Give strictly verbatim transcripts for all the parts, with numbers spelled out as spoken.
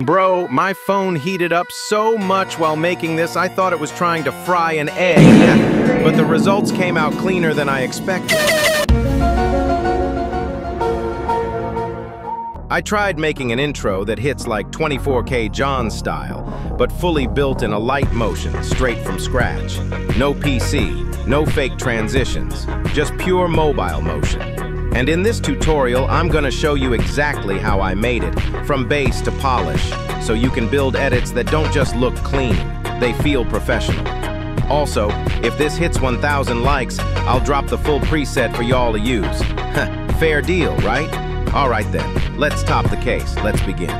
Bro, my phone heated up so much while making this, I thought it was trying to fry an egg. But the results came out cleaner than I expected. I tried making an intro that hits like twenty-four K John style, but fully built in Alight Motion, straight from scratch. No P C, no fake transitions, just pure mobile motion. And in this tutorial, I'm gonna show you exactly how I made it, from base to polish, so you can build edits that don't just look clean, they feel professional. Also, if this hits one thousand likes, I'll drop the full preset for y'all to use. Fair deal, right? All right then, let's top the case. Let's begin.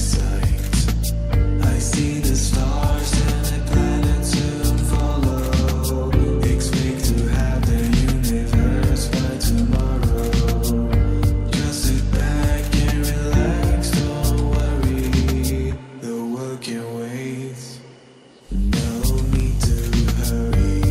See the stars and the planets soon follow. can wait. No need to hurry.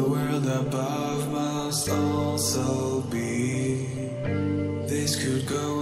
Also be, this could go